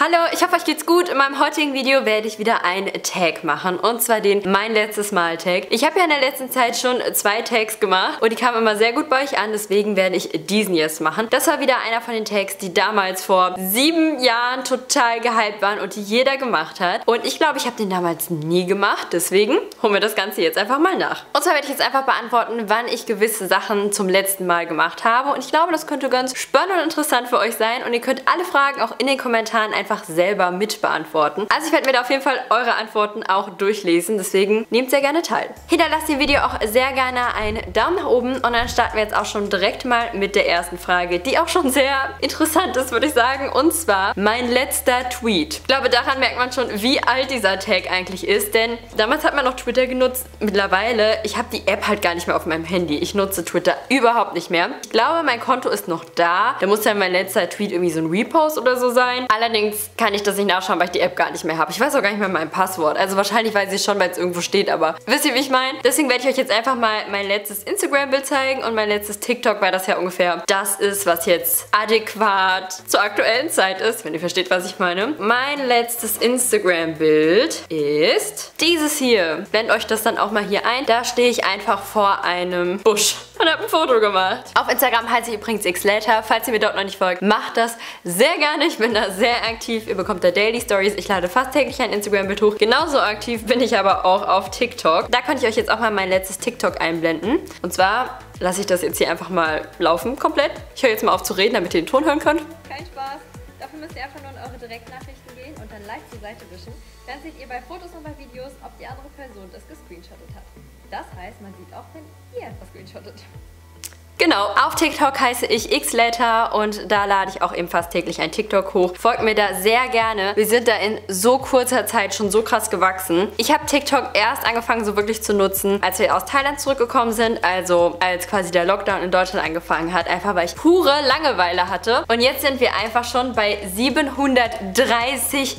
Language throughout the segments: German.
Hallo, ich hoffe euch geht's gut. In meinem heutigen Video werde ich wieder einen Tag machen und zwar den Mein letztes Mal Tag. Ich habe ja in der letzten Zeit schon 2 Tags gemacht und die kamen immer sehr gut bei euch an, deswegen werde ich diesen jetzt machen. Das war wieder einer von den Tags, die damals vor 7 Jahren total gehypt waren und die jeder gemacht hat. Und ich glaube, ich habe den damals nie gemacht, deswegen holen wir das Ganze jetzt einfach mal nach. Und zwar werde ich jetzt einfach beantworten, wann ich gewisse Sachen zum letzten Mal gemacht habe und ich glaube, das könnte ganz spannend und interessant für euch sein und ihr könnt alle Fragen auch in den Kommentaren einfach selber mit beantworten. Also ich werde mir da auf jeden Fall eure Antworten auch durchlesen, deswegen nehmt sehr gerne teil. Hinterlasst dem Video auch sehr gerne einen Daumen nach oben und dann starten wir jetzt auch schon direkt mal mit der ersten Frage, die auch schon sehr interessant ist, würde ich sagen, und zwar mein letzter Tweet. Ich glaube, daran merkt man schon, wie alt dieser Tag eigentlich ist, denn damals hat man noch Twitter genutzt. Mittlerweile, ich habe die App halt gar nicht mehr auf meinem Handy. Ich nutze Twitter überhaupt nicht mehr. Ich glaube, mein Konto ist noch da. Da muss dann mein letzter Tweet irgendwie so ein Repost oder so sein. Allerdings kann ich das nicht nachschauen, weil ich die App gar nicht mehr habe. Ich weiß auch gar nicht mehr mein Passwort. Also wahrscheinlich weiß ich schon, weil es irgendwo steht, aber wisst ihr, wie ich meine? Deswegen werde ich euch jetzt einfach mal mein letztes Instagram-Bild zeigen und mein letztes TikTok, weil das ja ungefähr das ist, was jetzt adäquat zur aktuellen Zeit ist, wenn ihr versteht, was ich meine. Mein letztes Instagram-Bild ist dieses hier. Blendet euch das dann auch mal hier ein. Da stehe ich einfach vor einem Busch und habe ein Foto gemacht. Auf Instagram heiße ich übrigens xlater. Falls ihr mir dort noch nicht folgt, macht das sehr gerne. Ich bin da sehr aktiv. Ihr bekommt da Daily Stories. Ich lade fast täglich ein Instagram-Bild hoch. Genauso aktiv bin ich aber auch auf TikTok. Da könnte ich euch jetzt auch mal mein letztes TikTok einblenden. Und zwar lasse ich das jetzt hier einfach mal laufen, komplett. Ich höre jetzt mal auf zu reden, damit ihr den Ton hören könnt. Kein Spaß. Dafür müsst ihr einfach nur in eure Direktnachrichten gehen und dann leicht zur Seite wischen. Dann seht ihr bei Fotos und bei Videos, ob die andere Person das gescreenshottet hat. Das heißt, man sieht auch, wenn ihr etwas screenshottet. Genau, auf TikTok heiße ich xlater und da lade ich auch eben fast täglich ein TikTok hoch. Folgt mir da sehr gerne. Wir sind da in so kurzer Zeit schon so krass gewachsen. Ich habe TikTok erst angefangen so wirklich zu nutzen, als wir aus Thailand zurückgekommen sind, also als quasi der Lockdown in Deutschland angefangen hat, einfach weil ich pure Langeweile hatte. Und jetzt sind wir einfach schon bei 730.000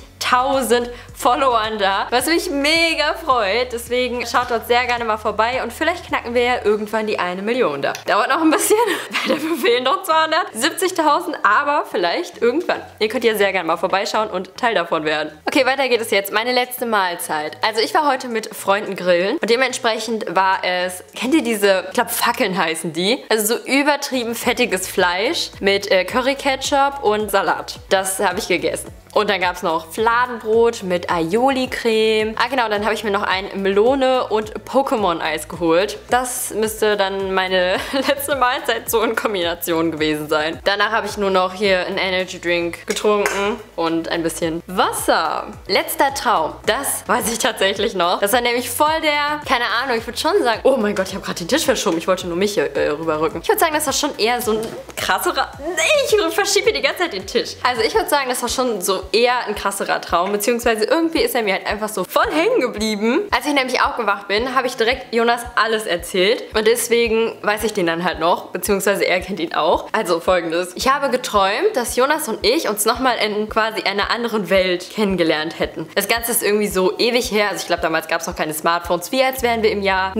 Followern da, was mich mega freut. Deswegen schaut dort sehr gerne mal vorbei und vielleicht knacken wir ja irgendwann die 1 Million da. Dauert noch ein bisschen, weil dafür fehlen noch 270.000, aber vielleicht irgendwann. Ihr könnt ja sehr gerne mal vorbeischauen und Teil davon werden. Okay, weiter geht es jetzt. Meine letzte Mahlzeit. Also ich war heute mit Freunden grillen und dementsprechend war es, kennt ihr diese, ich glaube Fackeln heißen die, also so übertrieben fettiges Fleisch mit Curry-Ketchup und Salat. Das habe ich gegessen. Und dann gab es noch Fladenbrot mit Aioli-Creme. Ah genau, dann habe ich mir noch ein Melone- und Pokémon-Eis geholt. Das müsste dann meine letzte Mahlzeit so in Kombination gewesen sein. Danach habe ich nur noch hier einen Energy-Drink getrunken und ein bisschen Wasser. Letzter Traum, das weiß ich tatsächlich noch. Das war nämlich voll der, keine Ahnung, ich würde schon sagen, oh mein Gott, ich habe gerade den Tisch verschoben. Ich wollte nur mich hier rüberrücken. Ich würde sagen, das war schon eher so ein krasserer... Nee, ich verschiebe hier die ganze Zeit den Tisch. Also ich würde sagen, das war schon so eher ein krasserer Traum, beziehungsweise irgendwie ist er mir halt einfach so voll hängen geblieben. Als ich nämlich aufgewacht bin, habe ich direkt Jonas alles erzählt und deswegen weiß ich den dann halt noch, beziehungsweise er kennt ihn auch. Also folgendes, ich habe geträumt, dass Jonas und ich uns nochmal in quasi einer anderen Welt kennengelernt hätten. Das Ganze ist irgendwie so ewig her, also ich glaube damals gab es noch keine Smartphones, wie als wären wir im Jahr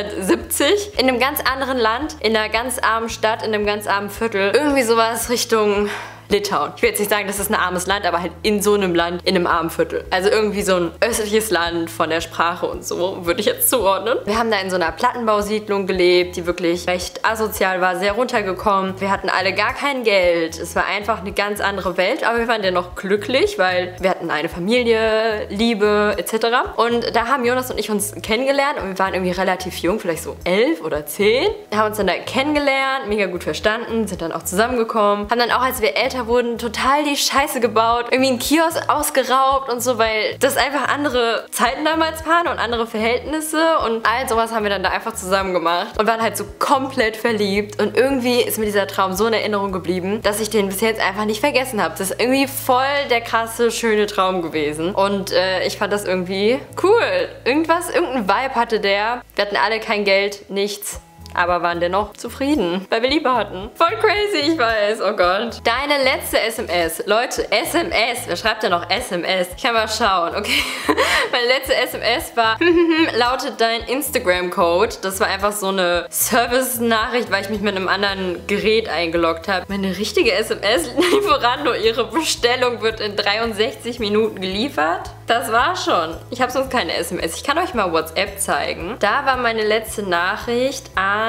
1970 in einem ganz anderen Land, in einer ganz armen Stadt, in einem ganz armen Viertel. Irgendwie sowas Richtung... Litauen. Ich will jetzt nicht sagen, das ist ein armes Land, aber halt in so einem Land, in einem armen Viertel. Also irgendwie so ein östliches Land von der Sprache und so, würde ich jetzt zuordnen. Wir haben da in so einer Plattenbausiedlung gelebt, die wirklich recht asozial war, sehr runtergekommen. Wir hatten alle gar kein Geld. Es war einfach eine ganz andere Welt, aber wir waren dennoch glücklich, weil wir hatten eine Familie, Liebe etc. Und da haben Jonas und ich uns kennengelernt und wir waren irgendwie relativ jung, vielleicht so 11 oder 10. Wir haben uns dann da kennengelernt, mega gut verstanden, sind dann auch zusammengekommen, haben dann auch, als wir älter wurden, total die Scheiße gebaut, irgendwie einen Kiosk ausgeraubt und so, weil das einfach andere Zeiten damals waren und andere Verhältnisse und all sowas haben wir dann da einfach zusammen gemacht und waren halt so komplett verliebt und irgendwie ist mir dieser Traum so in Erinnerung geblieben, dass ich den bis jetzt einfach nicht vergessen habe. Das ist irgendwie voll der krasse, schöne Traum gewesen und ich fand das irgendwie cool. Irgendein Vibe hatte der. Wir hatten alle kein Geld, nichts. aber waren dennoch zufrieden, weil wir Liebe hatten. Voll crazy, ich weiß, oh Gott. Deine letzte SMS. Leute, SMS. Wer schreibt denn noch SMS? Ich kann mal schauen, okay. Meine letzte SMS war, lautet dein Instagram-Code. Das war einfach so eine Service-Nachricht, weil ich mich mit einem anderen Gerät eingeloggt habe. Meine richtige SMS, Lieferando, ihre Bestellung wird in 63 Minuten geliefert. Das war schon. Ich habe sonst keine SMS. Ich kann euch mal WhatsApp zeigen. Da war meine letzte Nachricht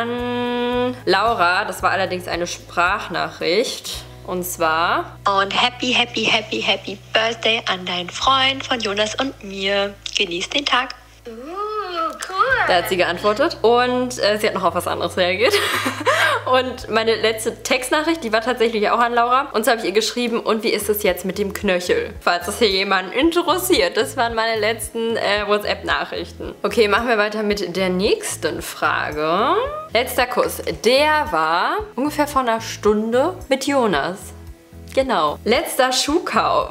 an Laura. Das war allerdings eine Sprachnachricht. Und zwar... Und happy Birthday an deinen Freund von Jonas und mir. Genieß den Tag. Cool. Da hat sie geantwortet und sie hat noch auf was anderes reagiert. Und meine letzte Textnachricht, die war tatsächlich auch an Laura. Und so habe ich ihr geschrieben, und wie ist es jetzt mit dem Knöchel? Falls das hier jemanden interessiert. Das waren meine letzten WhatsApp-Nachrichten. Okay, machen wir weiter mit der nächsten Frage. Letzter Kuss. Der war ungefähr vor einer Stunde mit Jonas. Genau. Letzter Schuhkauf.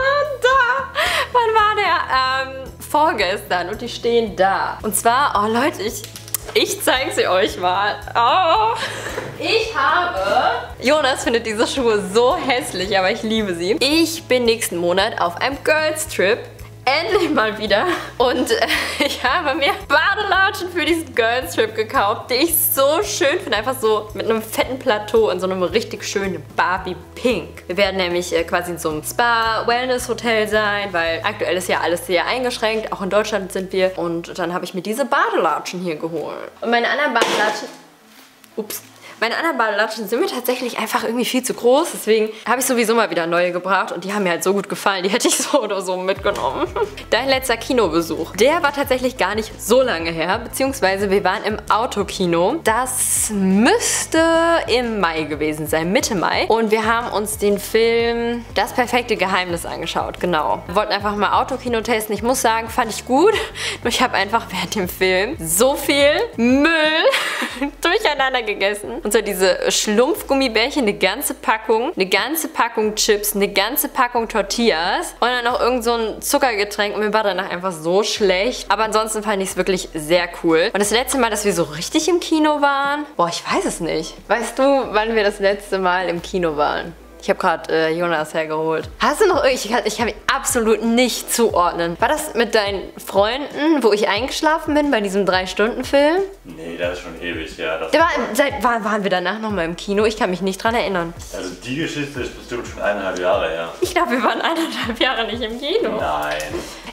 Da. Wann war der? Vorgestern. Und die stehen da. Und zwar, oh Leute, ich zeige sie euch mal. Oh. Ich habe... Jonas findet diese Schuhe so hässlich, aber ich liebe sie. Ich bin nächsten Monat auf einem Girls Trip. Endlich mal wieder. Und ich habe mir Badelatschen für diesen Girls Trip gekauft, die ich so schön finde. Einfach so mit einem fetten Plateau in so einem richtig schönen Barbie Pink. Wir werden nämlich quasi in so einem Spa-Wellness-Hotel sein, weil aktuell ist ja alles sehr eingeschränkt. Auch in Deutschland sind wir. Und dann habe ich mir diese Badelatschen hier geholt. Und meine anderen Badelatschen... Ups. Meine anderen Badelatschen sind mir tatsächlich einfach irgendwie viel zu groß. Deswegen habe ich sowieso mal wieder neue gebracht. Und die haben mir halt so gut gefallen. Die hätte ich so oder so mitgenommen. Dein letzter Kinobesuch. Der war tatsächlich gar nicht so lange her. Beziehungsweise wir waren im Autokino. Das müsste im Mai gewesen sein. Mitte Mai. Und wir haben uns den Film Das perfekte Geheimnis angeschaut. Genau. Wir wollten einfach mal Autokino testen. Ich muss sagen, fand ich gut. Nur ich habe einfach während dem Film so viel Müll durcheinander gegessen. Und so diese Schlumpfgummibärchen, eine ganze Packung Chips, eine ganze Packung Tortillas und dann noch irgend so ein Zuckergetränk und mir war danach einfach so schlecht. Aber ansonsten fand ich es wirklich sehr cool. Und das letzte Mal, dass wir so richtig im Kino waren, boah, ich weiß es nicht. Weißt du, wann wir das letzte Mal im Kino waren? Ich habe gerade Jonas hergeholt. Hast du noch ich kann mich absolut nicht zuordnen. War das mit deinen Freunden, wo ich eingeschlafen bin bei diesem 3-Stunden-Film? Nee, das ist schon ewig, ja. Waren wir danach nochmal im Kino? Ich kann mich nicht dran erinnern. Also die Geschichte ist bestimmt schon 1,5 Jahre her. Ich glaube, wir waren 1,5 Jahre nicht im Kino. Nein.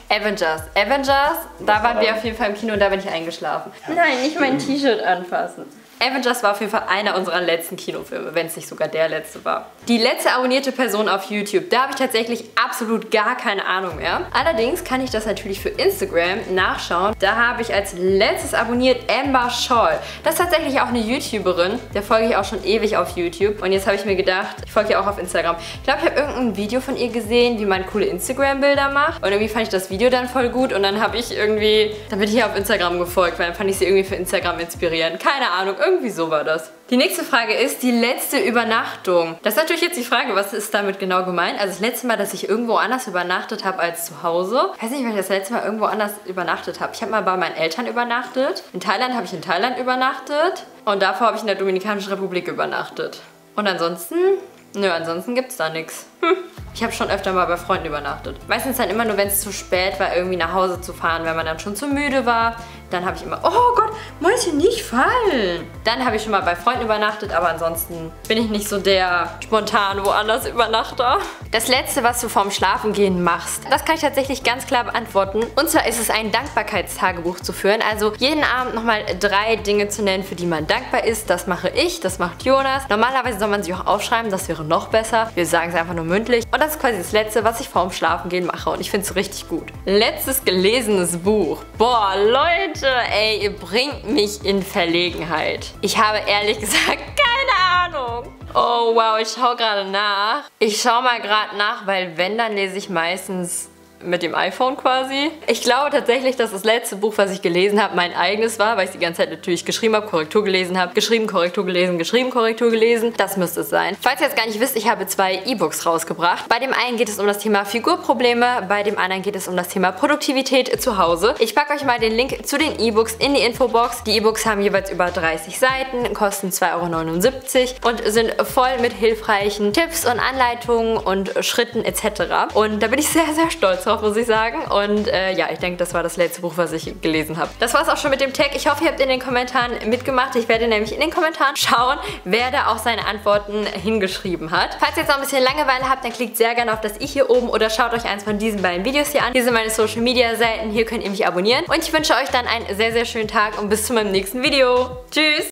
Avengers, da waren wir auf jeden Fall im Kino und da bin ich eingeschlafen. Nein, nicht mein T-Shirt anfassen. Avengers war auf jeden Fall einer unserer letzten Kinofilme, wenn es nicht sogar der letzte war. Die letzte abonnierte Person auf YouTube, da habe ich tatsächlich absolut gar keine Ahnung mehr. Allerdings kann ich das natürlich für Instagram nachschauen. Da habe ich als letztes abonniert Amber Scholl. Das ist tatsächlich auch eine YouTuberin. Der folge ich auch schon ewig auf YouTube. Und jetzt habe ich mir gedacht, ich folge ihr auch auf Instagram. Ich glaube, ich habe irgendein Video von ihr gesehen, wie man coole Instagram-Bilder macht. Und irgendwie fand ich das Video dann voll gut. Und dann bin ich ihr auf Instagram gefolgt, weil dann fand ich sie irgendwie für Instagram inspirierend. Keine Ahnung. Irgendwie so war das. Die nächste Frage ist die letzte Übernachtung. Das ist natürlich jetzt die Frage, was ist damit genau gemeint? Also das letzte Mal, dass ich irgendwo anders übernachtet habe als zu Hause. Ich weiß nicht, wann ich das letzte Mal irgendwo anders übernachtet habe. Ich habe mal bei meinen Eltern übernachtet. In Thailand habe ich in Thailand übernachtet. Und davor habe ich in der Dominikanischen Republik übernachtet. Und ansonsten? Nö, ansonsten gibt es da nichts. Ich habe schon öfter mal bei Freunden übernachtet. Meistens dann immer nur, wenn es zu spät war, irgendwie nach Hause zu fahren, wenn man dann schon zu müde war. Dann habe ich immer, oh Gott, muss hier nicht fallen. Dann habe ich schon mal bei Freunden übernachtet, aber ansonsten bin ich nicht so der spontan woanders Übernachter. Das letzte, was du vorm Schlafengehen machst, das kann ich tatsächlich ganz klar beantworten. Und zwar ist es ein Dankbarkeitstagebuch zu führen. Also jeden Abend nochmal 3 Dinge zu nennen, für die man dankbar ist. Das mache ich, das macht Jonas. Normalerweise soll man sie auch aufschreiben, das wäre noch besser. Wir sagen es einfach nur mündlich. Und das ist quasi das letzte, was ich vorm Schlafengehen mache. Und ich finde es richtig gut. Letztes gelesenes Buch. Boah, Leute, ey, ihr bringt mich in Verlegenheit. Ich habe ehrlich gesagt keine Ahnung. Oh wow, ich schaue gerade nach. Ich schaue mal gerade nach, weil wenn, dann lese ich meistens mit dem iPhone quasi. Ich glaube tatsächlich, dass das letzte Buch, was ich gelesen habe, mein eigenes war, weil ich die ganze Zeit natürlich geschrieben habe, Korrektur gelesen habe, geschrieben, Korrektur gelesen, geschrieben, Korrektur gelesen. Das müsste es sein. Falls ihr jetzt gar nicht wisst, ich habe 2 E-Books rausgebracht. Bei dem einen geht es um das Thema Figurprobleme, bei dem anderen geht es um das Thema Produktivität zu Hause. Ich packe euch mal den Link zu den E-Books in die Infobox. Die E-Books haben jeweils über 30 Seiten, kosten 2,79 € und sind voll mit hilfreichen Tipps und Anleitungen und Schritten etc. Und da bin ich sehr, sehr stolz drauf, muss ich sagen. Und ja, ich denke, das war das letzte Buch, was ich gelesen habe. Das war es auch schon mit dem Tag. Ich hoffe, ihr habt in den Kommentaren mitgemacht. Ich werde nämlich in den Kommentaren schauen, wer da auch seine Antworten hingeschrieben hat. Falls ihr jetzt noch ein bisschen Langeweile habt, dann klickt sehr gerne auf das i hier oben oder schaut euch eins von diesen beiden Videos hier an. Hier sind meine Social Media Seiten. Hier könnt ihr mich abonnieren. Und ich wünsche euch dann einen sehr, sehr schönen Tag und bis zu meinem nächsten Video. Tschüss!